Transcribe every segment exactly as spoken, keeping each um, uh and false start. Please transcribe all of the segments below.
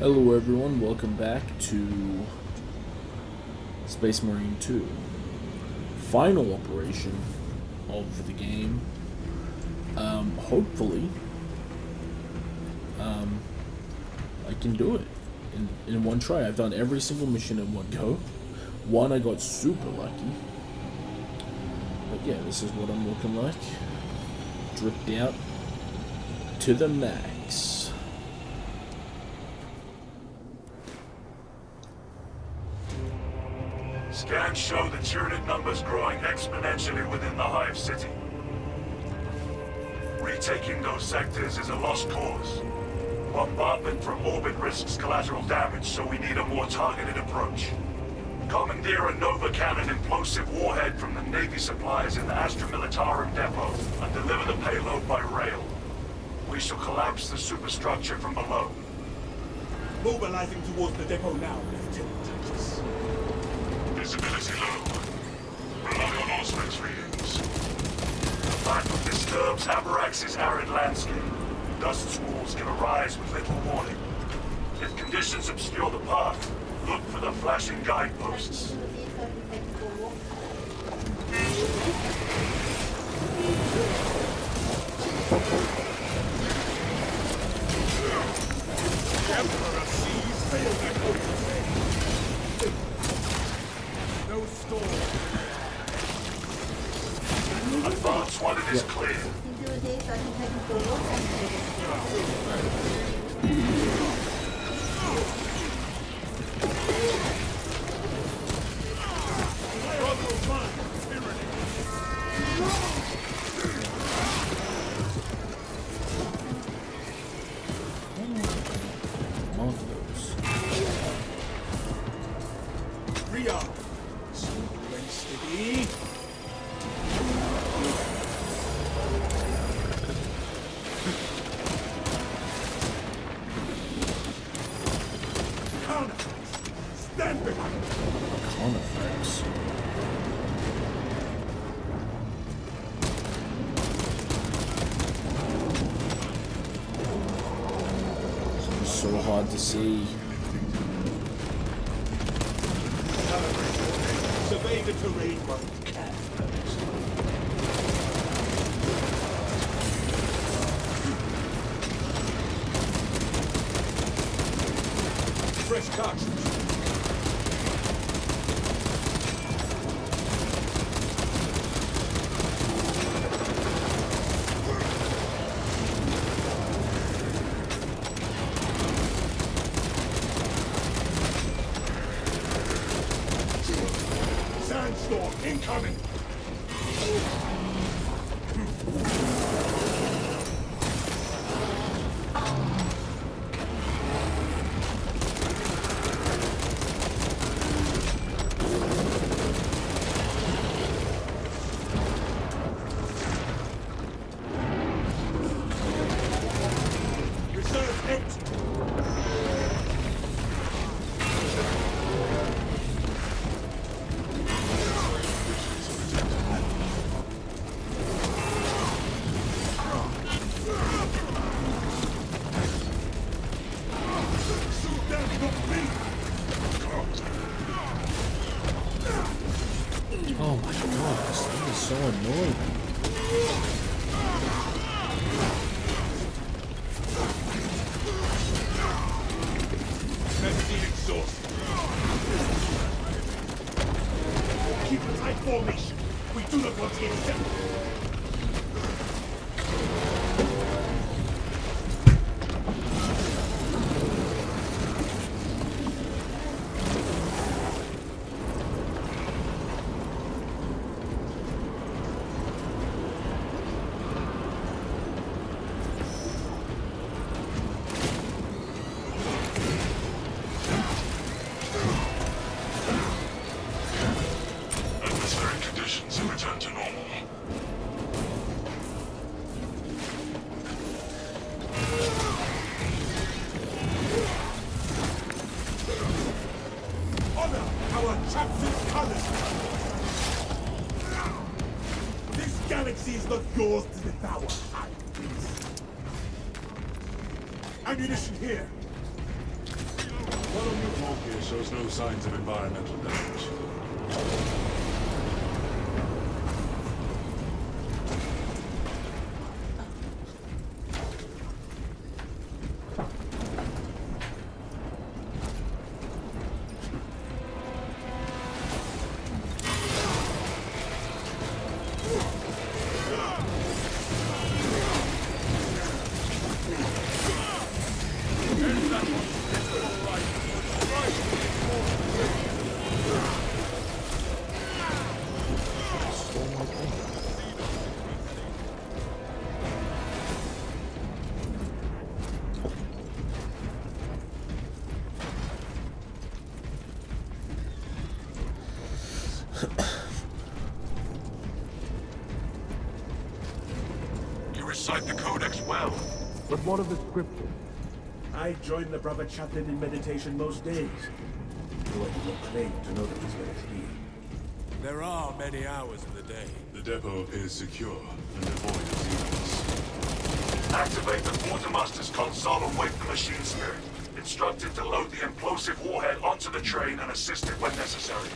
Hello everyone, welcome back to Space Marine two. Final operation of the game. Um, hopefully, um, I can do it in, in one try. I've done every single mission in one go. One, I got super lucky. But yeah, this is what I'm looking like. Dripped out to the max. Scans show the Tyranid numbers growing exponentially within the Hive City. Retaking those sectors is a lost cause. Bombardment from orbit risks collateral damage, so we need a more targeted approach. Commandeer a Nova Cannon implosive warhead from the Navy supplies in the Astra Militarum depot and deliver the payload by rail. We shall collapse the superstructure from below. Mobilizing towards the depot now, Lieutenant. Visibility low. Rely on Auspex readings. The platform disturbs Avarax's arid landscape. Dust squalls can arise with little warning. If conditions obscure the path, look for the flashing guideposts. Emperor sees failed. No storm. Advance when it is clear. So hard to see. Survey the terrain while you can. Fresh cartridge. Sandstorm incoming! Reserve empty. Oh my god, this thing is so annoying. Magazine exhausted. Keep a tight formation. We do not want to get separated. Atmospheric conditions have returned to normal. Honor our captain's colors. This galaxy is not yours to devour. Ammunition here. One on your log here shows no signs of environmental damage. You recite the Codex well. But what of the scripture? I join the brother chaplain in meditation most days. Though I do not claim to know them as well as he. There are many hours in the day. The depot appears secure and devoid of zealots. Activate the quartermaster's console and wake the machine spirit. Instruct it to load the implosive warhead onto the train and assist it when necessary.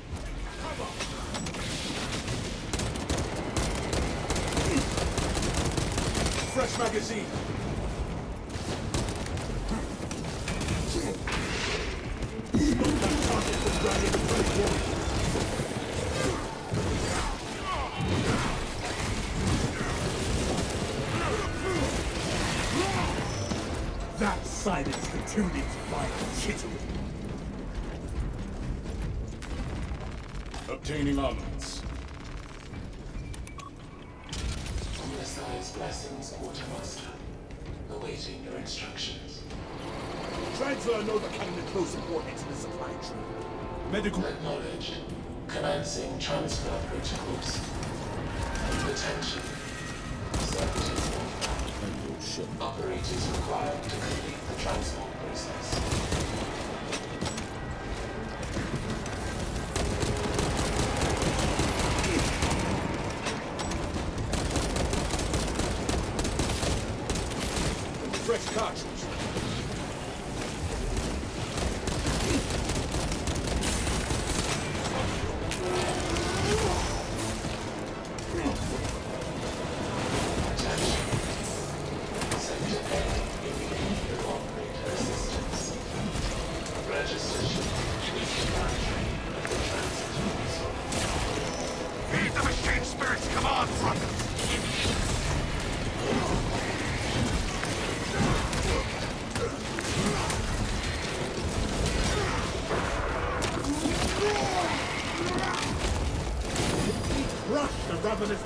Fresh magazine! That silenced the tuning's vile chittering. Obtaining armaments. Messiah's blessings, Quartermaster. Awaiting your instructions. Transfer Nova Cannon close warhead to the supply tree. Medical... Acknowledged. Commencing transfer protocols. Attention. Services Oh shit. operators required to complete the transport process. Fresh cartridge. Feed the machine spirit's command front. Rush the ravenous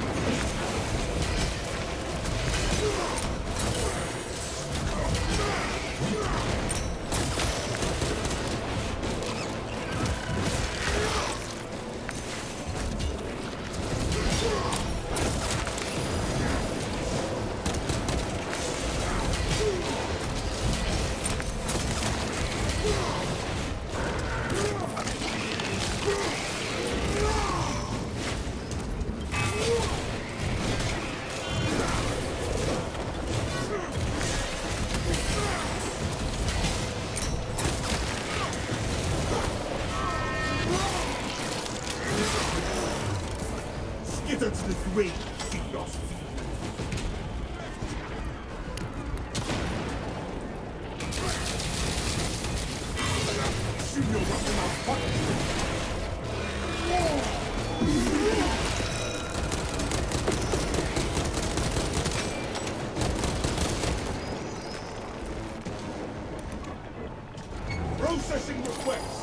Skitter to the grave, Seagulls. Shoot your weapon out, fuck! Processing request.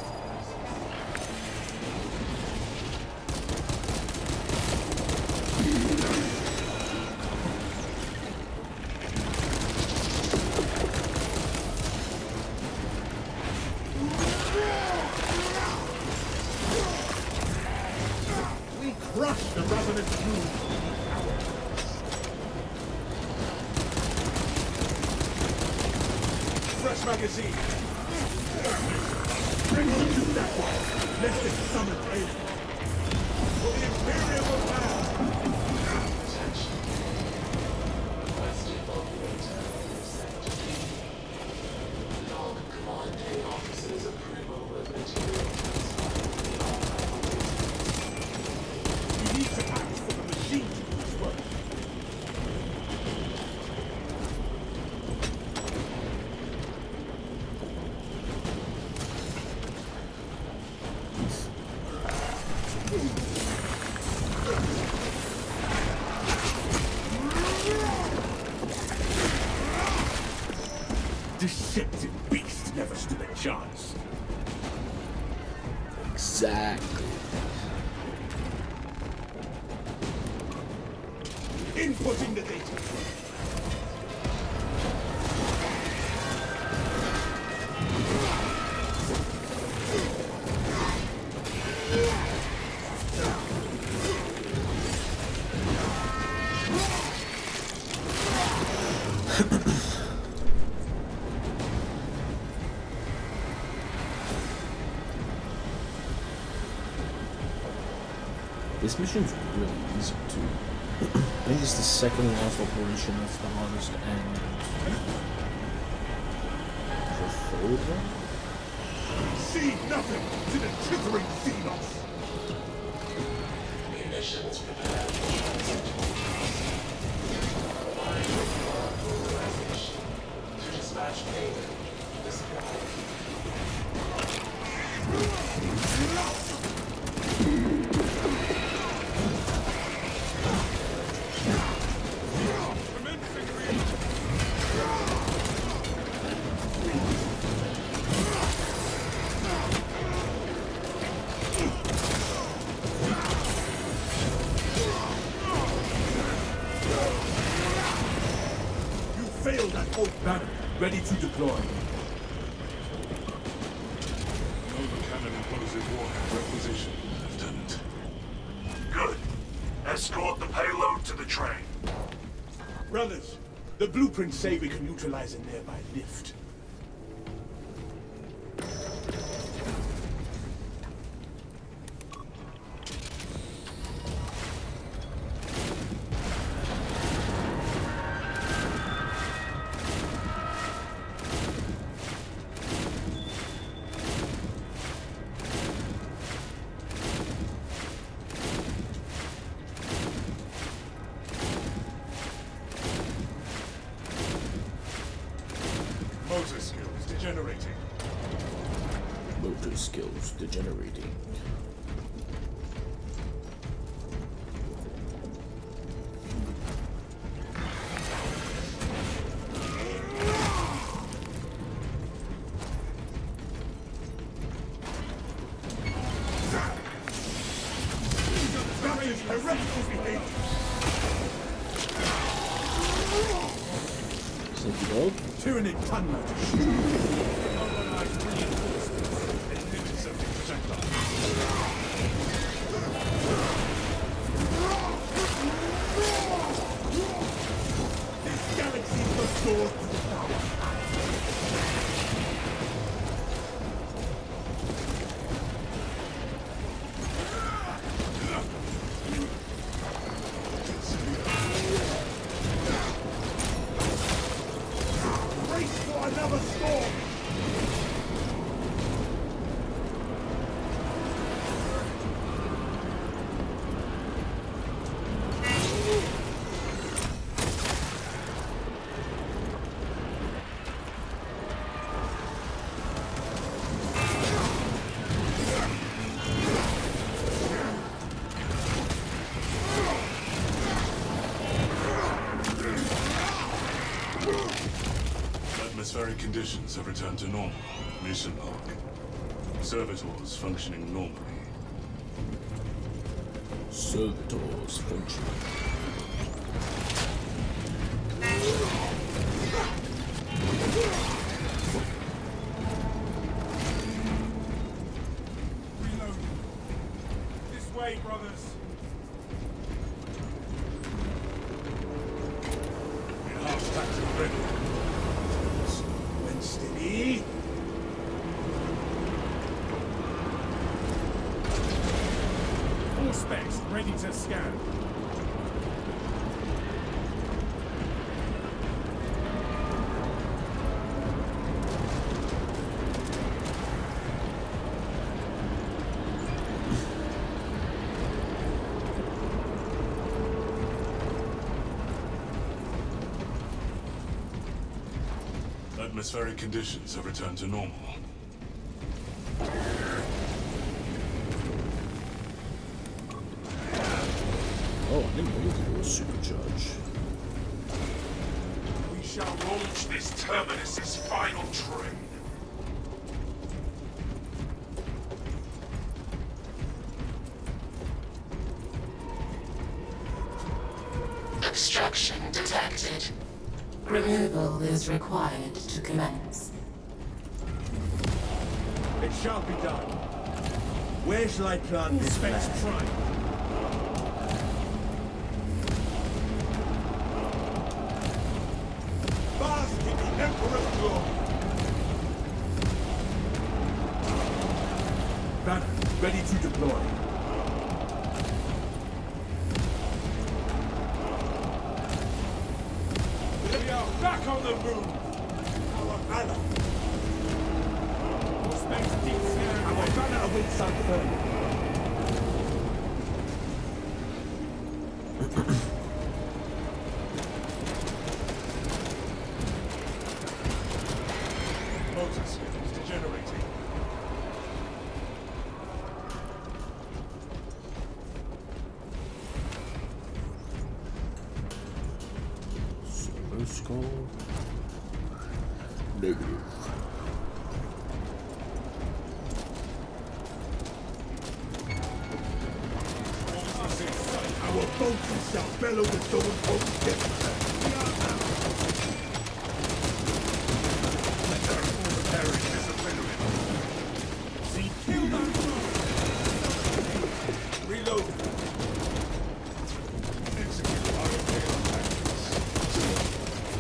We crush the ravenous brood. Fresh magazine. Bring them to that one. Lest it summon pain. For the Imperium of Man. Attention. Requested operator sent to Log command A R deceptive beast never stood a chance. Exactly. Inputting the data. This mission's really easy too. I think it's the second last operation that's the hardest and preferred one. See nothing to the chittering Xenos. Munitions prepared for transit. Provide authorization to dispatch payload this morning. Failed at Oak Banner, ready to deploy. Nova Cannon implosive warhead requisition, Lieutenant. Good. Escort the payload to the train. Brothers, the blueprints say we can neutralize a nearby lift. Motor skills degenerating. Motor skills degenerating. That is heretical behavior. Sneaky dog. Tyranid Tunma to shoot. Mobilize reinforcements and intercepting projectiles. This galaxy must soar to the power. Race for another storm! Atmospheric conditions have returned to normal. Mission log. Servitors functioning normally. Servitors functioning. Reloading. This way, brothers. Enhanced tactical ready. When steady. All specs ready to scan. Atmospheric conditions have returned to normal. Oh, I didn't know you could do a supercharge. We shall launch this Terminus's final train. Obstruction detected. Removal is required to commence. It shall be done. Where shall I plant this flag? Prime. Bask in the Emperor's glory. Banner, ready to deploy. We are back on the move. Our banner. Our banner awaits our burn. Motor skills degenerating. Solar skull. Negative. Our boats shall bellow the stone cold death. We are out. Let their overbearing disciplinary. See, kill that fool. Reload. Execute our imperial tactics.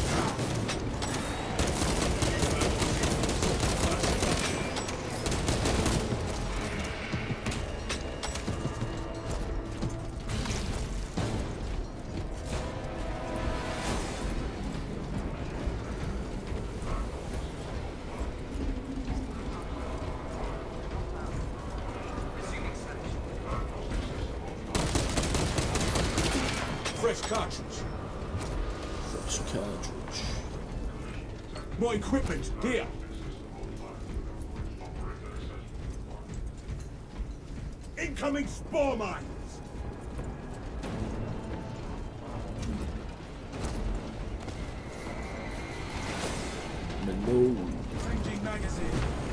Fresh cartridge. Fresh cartridge. More equipment, here. Incoming spore mines. Malone. Changing magazine.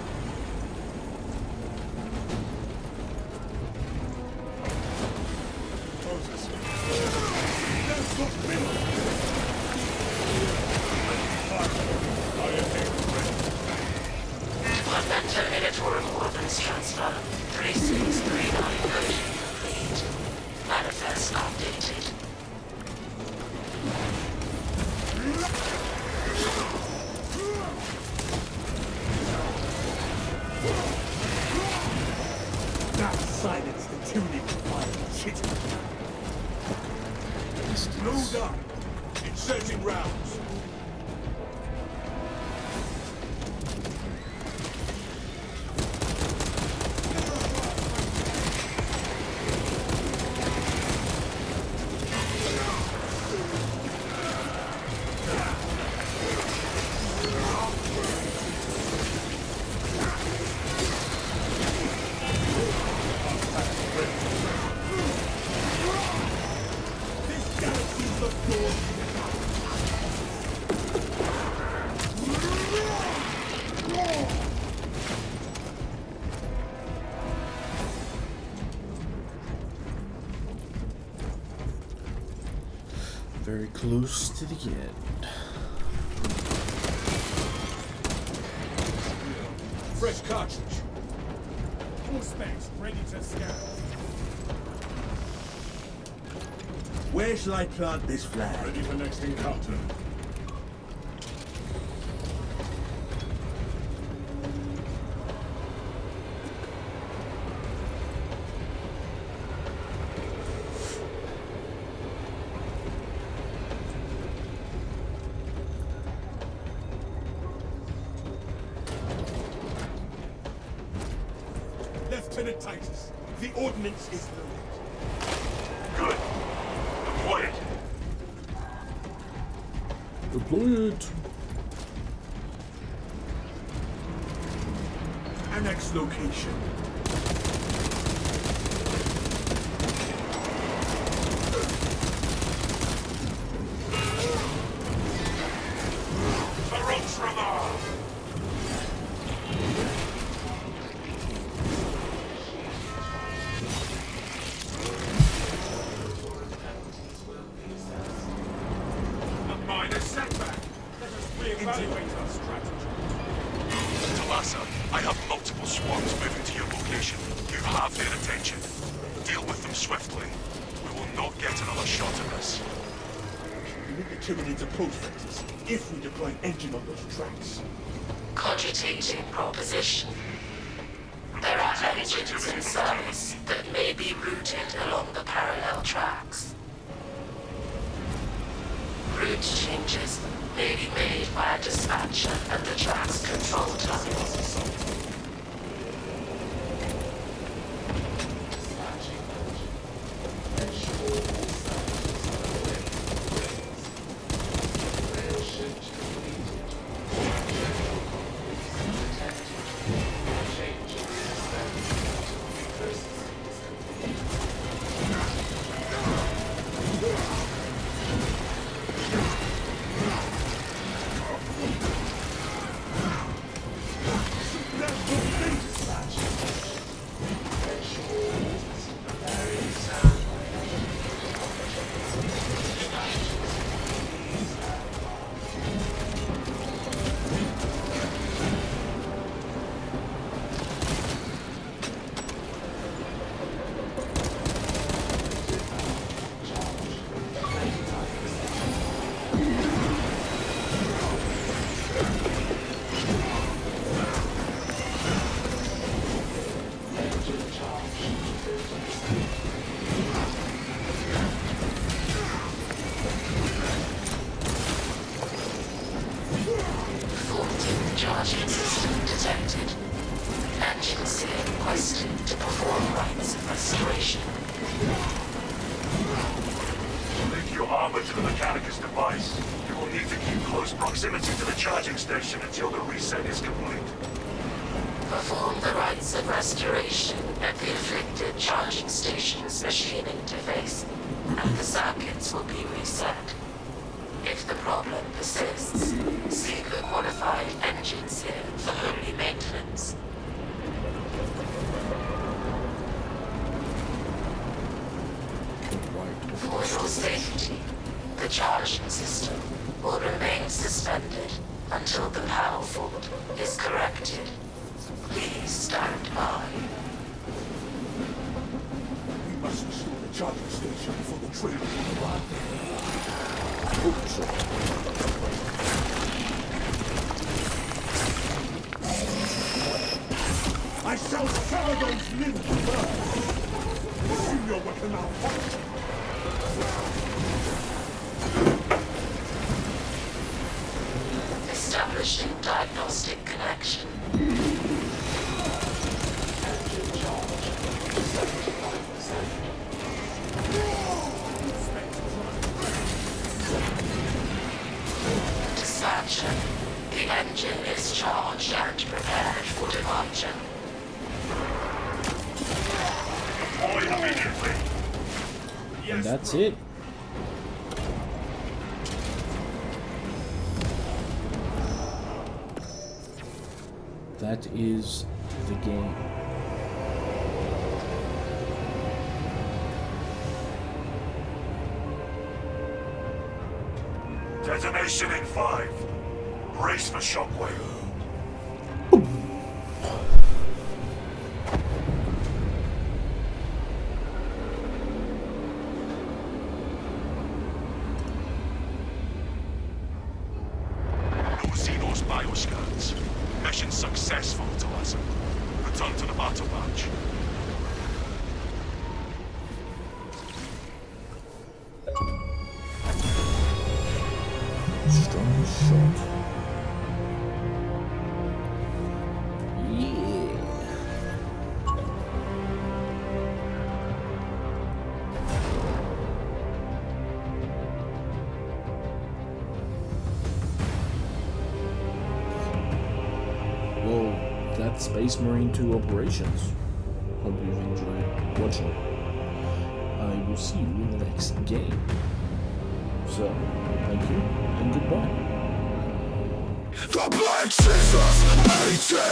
Moses. That's what middle. Equipment terminator weapons transfer. three six three nine complete. Manifest updated. That silenced the tuning wild chitter. Load up. Inserting rounds. This galaxy's the door. Very close to the end. Fresh cartridge. Full specs, ready to scan. Where shall I plant this flag? Ready for next encounter. Lieutenant Titus, the ordnance is loaded. Good. Deploy it. Deploy it. Annex location. evaluate our strategy. Talassa, I have multiple swarms moving to your location. You have their attention. Deal with them swiftly. We will not get another shot at this. We need the Tyranids approach vectors if we deploy an engine on those tracks. Cogitating proposition. There are engines in service that may be routed along the parallel tracks. Route changes may be made by a dispatcher at the track's control tunnels. Charging system detected. Engine seer requested to perform rites of restoration. Link your armor to the Mechanicus device. You will need to keep close proximity to the charging station until the reset is complete. Perform the rites of restoration at the afflicted charging station's machine interface, and the circuits will be reset. If the problem persists, seek a qualified engine seer for early maintenance. For your safety, the charging system will remain suspended until the power fault is corrected. Please stand by. We must restore the charging station before the train will arrive. I shall sever those limbs first! Assume your weapon malfunction! Establishing diagnostic connection. Engine charge seventy-five percent. Dispatcher, the engine is charged and prepared for departure. Deploy immediately. And that's it. That is the game. Detonation in five. Brace for shockwave. No Xenos bioscans. Mission successful, Talassa. Return to the battle batch. Strong shot. Yeah. Well, that's Space Marine two Operations. Hope you've enjoyed watching. I will see you in the next game. So, thank you, and goodbye. The Black Jesus,